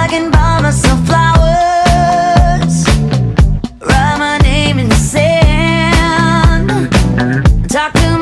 I can buy myself flowers, write my name in the sand, talk to